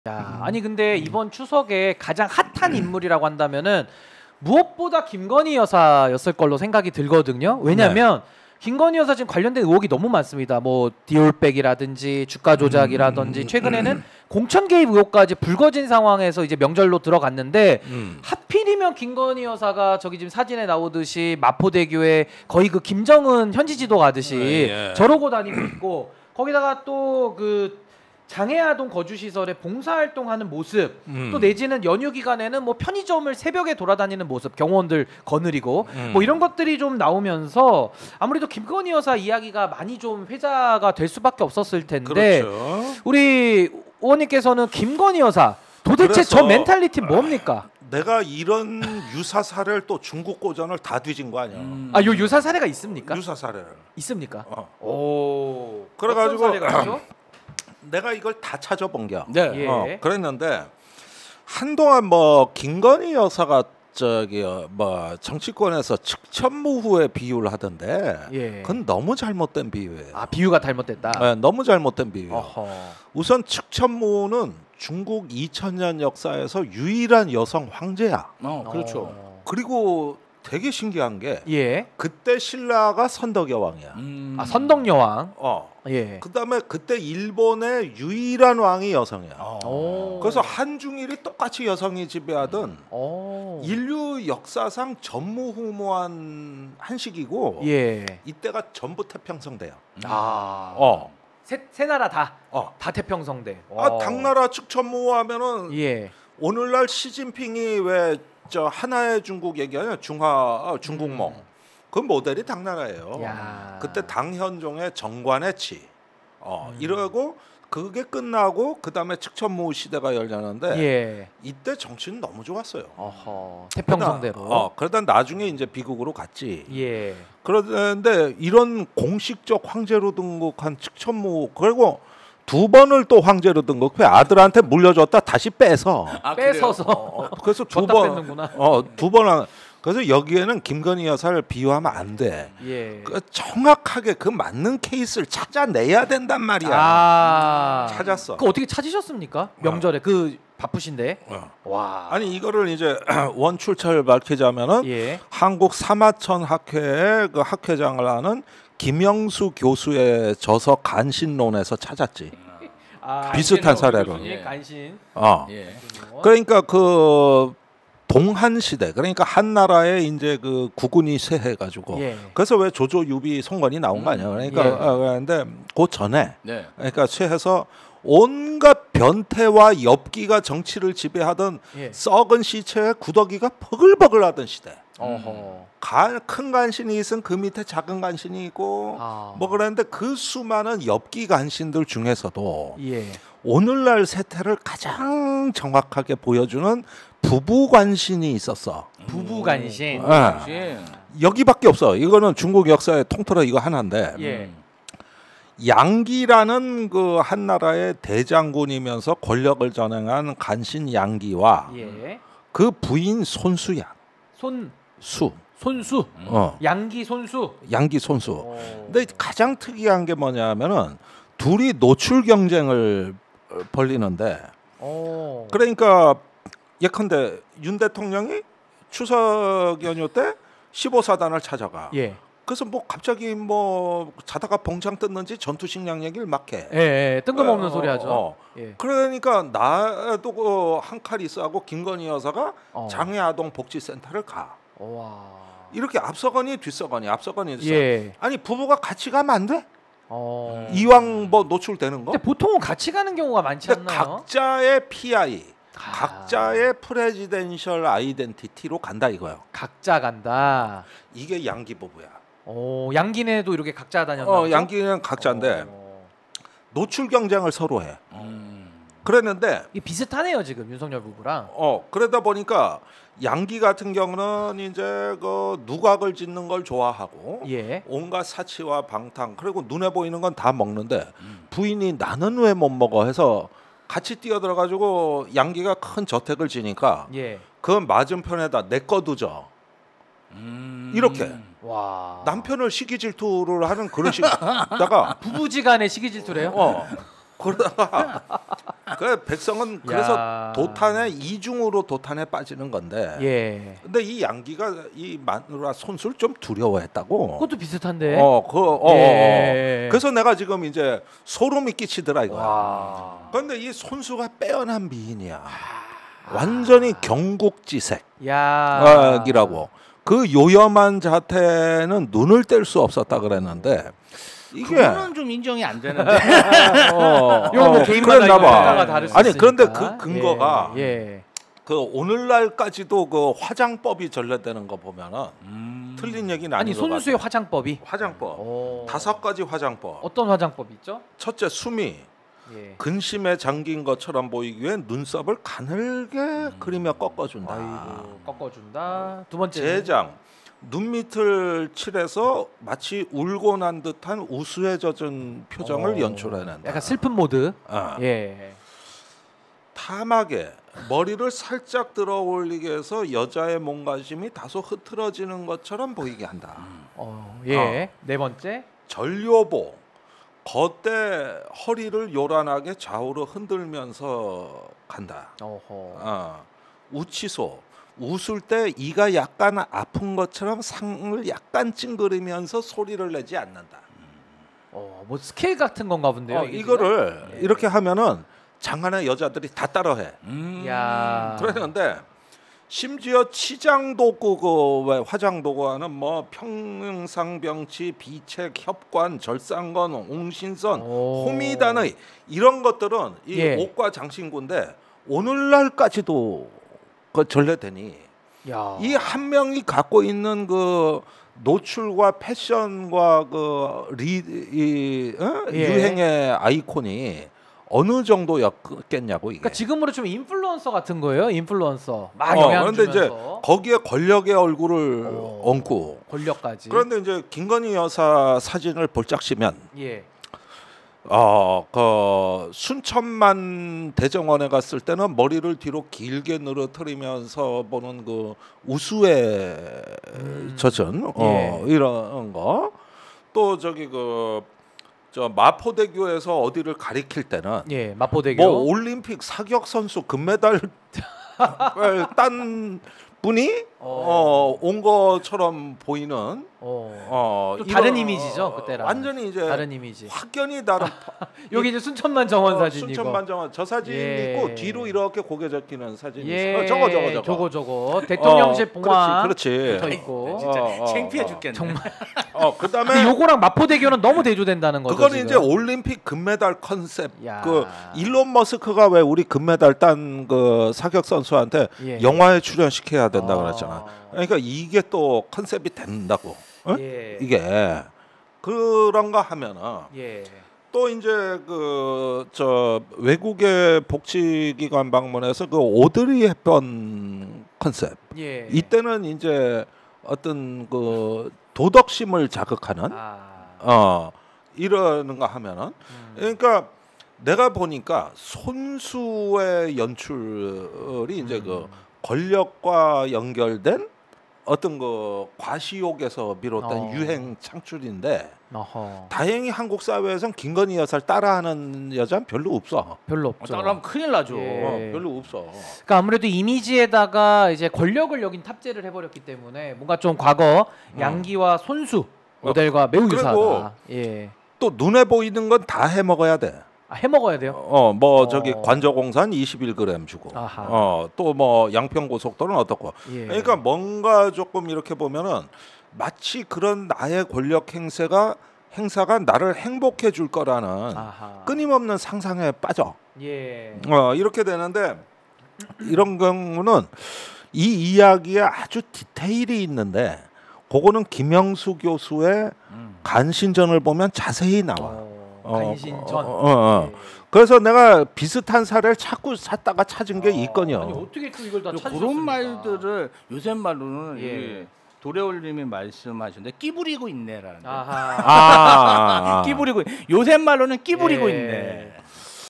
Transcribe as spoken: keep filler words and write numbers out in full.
야, 아니 근데 이번 추석에 가장 핫한 인물이라고 한다면은 무엇보다 김건희 여사였을 걸로 생각이 들거든요. 왜냐하면 네. 김건희 여사 지금 관련된 의혹이 너무 많습니다. 뭐 디올백이라든지 주가 조작이라든지 최근에는 공천 개입 의혹까지 불거진 상황에서 이제 명절로 들어갔는데 음. 하필이면 김건희 여사가 저기 지금 사진에 나오듯이 마포대교에 거의 그 김정은 현지 지도 가듯이 예, 예. 저러고 다니고 있고 거기다가 또 그 장애아동 거주시설에 봉사활동하는 모습 음. 또 내지는 연휴 기간에는 뭐 편의점을 새벽에 돌아다니는 모습 경호원들 거느리고 음. 뭐 이런 것들이 좀 나오면서 아무래도 김건희 여사 이야기가 많이 좀 회자가 될 수밖에 없었을 텐데 그렇죠. 우리 의원님께서는 김건희 여사 도대체 저 멘탈리티 뭡니까? 내가 이런 유사 사례를 또 중국 고전을 다 뒤진 거 아니야? 음. 아, 요 유사 사례가 있습니까? 유사 사례를 있습니까? 어. 오. 그래가지고 내가 이걸 다 찾아본 겨. 네. 예. 어, 그랬는데 한동안 뭐 김건희 여사가 저기 뭐 정치권에서 측천무후에 비유를 하던데 예. 그건 너무 잘못된 비유예요. 아, 비유가 잘못됐다. 네, 너무 잘못된 비유예요. 우선 측천무후는 중국 이천 년 역사에서 유일한 여성 황제야. 어, 그렇죠. 어. 그리고 되게 신기한 게 예. 그때 신라가 선덕여왕이야. 음. 아, 선덕여왕. 어. 예. 그다음에 그때 일본의 유일한 왕이 여성이야. 오. 그래서 한중일이 똑같이 여성이 지배하던 오. 인류 역사상 전무후무한 한식이고 예. 이때가 전부 태평성대야. 아. 어. 세, 세 나라 다. 어. 다 태평성대. 아, 당나라 측천무후하면은 예. 오늘날 시진핑이 왜 저 하나의 중국 얘기하냐 중화 중국몽 음. 그 모델이 당나라예요. 야. 그때 당현종의 정관의 치 어, 음. 이러고 그게 끝나고 그 다음에 측천무후 시대가 열렸는데 예. 이때 정치는 너무 좋았어요. 어허. 태평성대로. 그러다, 어, 그러다 나중에 이제 비극으로 갔지. 예. 그런데 이런 공식적 황제로 등극한 측천무후 그리고 두 번을 또 황제로 등극해 아들한테 물려줬다 다시 빼서 아, 뺏어서 어, 그래서 두 번 어, 두 번 그래서 여기에는 김건희 여사를 비유하면 안 돼. 예. 그 정확하게 그 맞는 케이스를 찾아내야 된단 말이야. 아. 찾았어. 그 어떻게 찾으셨습니까? 명절에 어. 그 바쁘신데. 어. 와. 아니 이거를 이제 원출처를 밝히자면은 예. 한국 사마천 학회의 그 학회장을 하는 김영수 교수의 저서 간신론에서 찾았지. 아, 비슷한 사례로. 예. 간신. 어. 예. 그러니까 그 동한 시대 그러니까 한 나라에 이제 그 국군이 쇠해가지고 예. 그래서 왜 조조 유비 송건이 나온 거 아니야? 그러니까 예. 어, 그런데 그 전에 네. 그러니까 쇠해서 온갖 변태와 엽기가 정치를 지배하던 예. 썩은 시체에 구더기가 버글버글하던 시대. 어허. 간, 큰 간신이 있으면 그 밑에 작은 간신이 있고 아. 뭐 그랬는데 그 수많은 엽기 간신들 중에서도 예. 오늘날 세태를 가장 정확하게 보여주는 부부 간신이 있었어. 부부 간신. 네. 여기밖에 없어. 이거는 중국 역사의 통틀어 이거 하나인데. 예. 양기라는 그 한 나라의 대장군이면서 권력을 전행한 간신 양기와 예. 그 부인 손수야. 손 수. 손수. 어. 양기 손수. 양기 손수. 오. 근데 가장 특이한 게 뭐냐면은 둘이 노출 경쟁을 벌리는데. 오. 그러니까 예컨대 윤 대통령이 추석 연휴 때 십오 사단을 찾아가. 예. 그래서 뭐 갑자기 뭐 자다가 봉창 뜯는지 전투식량 얘기를 막 해. 예, 예. 뜬금없는 어, 소리 하죠. 어. 예. 그러니까 나도 그 한 칼 있어하고 김건희 여사가 어. 장애아동 복지센터를 가. 와. 이렇게 앞서거니 뒤서거니 앞서거니 뒤서. 예. 아니 부부가 같이 가면 안 돼? 어. 이왕 뭐 노출되는 거? 근데 보통은 같이 가는 경우가 많지 근데 않나요? 각자의 피아이, 아. 각자의 프레지덴셜 아이덴티티로 간다 이거요. 각자 간다. 이게 양기 부부야. 오, 양기네도 이렇게 각자 다녔나? 어, 보죠? 양기는 각자인데 어. 노출 경쟁을 서로 해. 음. 그랬는데 이게 비슷하네요 지금 윤석열 부부랑. 어 그러다 보니까 양기 같은 경우는 이제 그 누각을 짓는 걸 좋아하고 예. 온갖 사치와 방탕 그리고 눈에 보이는 건 다 먹는데 음. 부인이 나는 왜 못 먹어 해서 같이 뛰어들어가지고 양기가 큰 저택을 지니까 예. 그 맞은편에다 내 거 두죠. 음. 이렇게 와. 남편을 시기 질투를 하는 그런 식다가 부부지간의 시기 질투래요? 어 그러다가 그 백성은 그래서 도탄에 이중으로 도탄에 빠지는 건데. 예. 근데 이 양기가 이 마누라 손수를 좀 두려워했다고. 그것도 비슷한데. 어, 그, 어, 예. 어. 그래서 내가 지금 이제 소름이 끼치더라 이거. 와. 그런데 이 손수가 빼어난 미인이야. 아. 완전히 경국지색. 야. 이라고. 그 요염한 자태는 눈을 뗄 수 없었다 그랬는데. 이게 그거는 좀 인정이 안 되는데. 어, 이거 뭐 개인마다 평가가 다를 수 아니 있으니까. 그런데 그 근거가 예, 예. 그 오늘날까지도 그 화장법이 전래되는 거 보면은 음. 틀린 얘기는 아닌 아니 손수의 화장법이 화장법 오. 다섯 가지 화장법. 어떤 화장법이 있죠? 첫째 수미. 예. 근심에 잠긴 것처럼 보이기 위해 눈썹을 가늘게 음. 그리며 꺾어준다. 아이고, 꺾어준다. 두 번째 제장. 눈 밑을 칠해서 마치 울고 난 듯한 우수에 젖은 표정을 오. 연출해낸다. 약간 슬픈 모드. 어. 예. 탐하게 머리를 살짝 들어 올리게 해서 여자의 몸가짐이 다소 흐트러지는 것처럼 보이게 한다. 어, 예. 어. 네 번째. 전료보. 겉대 허리를 요란하게 좌우로 흔들면서 간다. 어허. 어. 우치소. 웃을 때 이가 약간 아픈 것처럼 상을 약간 찡그리면서 소리를 내지 않는다. 어, 뭐 스케일 같은 건가 본데요. 어, 이거를 예. 이렇게 하면은 장안의 여자들이 다 따라해. 음. 야. 그러는데 심지어 치장도구 그 화장도구와는 뭐 평상병치, 비책, 협관, 절상건, 옹신선, 오. 호미단의 이런 것들은 이 예. 옷과 장신구인데 오늘날까지도 그 전래되니 이 한 명이 갖고 있는 그 노출과 패션과 그 리, 이, 어? 예. 유행의 아이콘이 어느 정도였겠냐고 이게. 그러니까 지금으로 좀 인플루언서 같은 거예요. 인플루언서 막 어, 영향 그런데 주면서. 이제 거기에 권력의 얼굴을 오, 얹고 권력까지. 그런데 이제 김건희 여사 사진을 볼짝시면 예. 어, 그 순천만 대정원에 갔을 때는 머리를 뒤로 길게 늘어뜨리면서 보는 그 우수에 음. 젖은 어, 예. 이런 거. 또 저기 그 저 마포대교에서 어디를 가리킬 때는 예, 마포대교. 뭐 올림픽 사격 선수 금메달 딴 분이 어, 온 것처럼 보이는 어, 어 또 다른 이미지죠 그때랑 완전히 이제 다른 이미지 확연히 다른 여기 이제 순천만 정원 어, 사진이고 순천만 정원 저 사진이 예. 있고 뒤로 이렇게 고개 적히는 사진이 예. 있어. 어, 저거 저거 저거 저거 저거 대통령실 어, 봉화 그렇지, 붙어 있고 진짜 어, 어, 창피해 어. 죽겠네. 정말 어 그다음에 근데 요거랑 마포대교는 너무 대조된다는 거죠. 그거는 지금. 이제 올림픽 금메달 컨셉. 야. 그 일론 머스크가 왜 우리 금메달 딴 그 사격 선수한테 예. 영화에 출연시켜야 된다 아. 그랬잖아. 그러니까 이게 또 컨셉이 된다고. 어? 예. 이게 그런가 하면은 예. 또 이제 그 저 외국의 복지기관 방문해서 그 오드리 헵번 컨셉. 예. 이때는 이제 어떤 그 도덕심을 자극하는 아. 어 이러는가 하면은 음. 그러니까 내가 보니까 손수의 연출이 이제 음. 그 권력과 연결된 어떤 그 과시욕에서 비롯된 어. 유행 창출인데 어허. 다행히 한국 사회에선 김건희 여사를 따라하는 여자는 별로 없어. 별로 어, 없죠. 따라하면 큰일 나죠. 예. 어, 별로 없어. 그러니까 아무래도 이미지에다가 이제 권력을 여긴 탑재를 해버렸기 때문에 뭔가 좀 과거 양기와 손수 모델과 매우 유사하다. 예. 또 눈에 보이는 건 다 해먹어야 돼. 아, 해먹어야 돼요? 어, 뭐 어. 저기 관저공산 이십일 그램 주고, 아하. 어, 또 뭐 양평고속도로는 어떻고. 예. 그러니까 뭔가 조금 이렇게 보면은 마치 그런 나의 권력 행세가 행사가 나를 행복해 줄 거라는 아하. 끊임없는 상상에 빠져. 예. 어, 이렇게 되는데 이런 경우는 이 이야기에 아주 디테일이 있는데 그거는 김영수 교수의 음. 간신전을 보면 자세히 나와. 어, 어, 간신전. 어, 어, 어. 예. 그래서 내가 비슷한 사례를 자꾸 찾다가 찾은 게 어, 있거든요. 아니 어떻게 또 이걸 다 찾으셨습니까? 그런 말들을 요새 말로는 예. 예. 도래올님이 말씀하셨는데 끼부리고 있네라는. 아하. 아, 끼부리고 요새 말로는 끼부리고 예. 있네.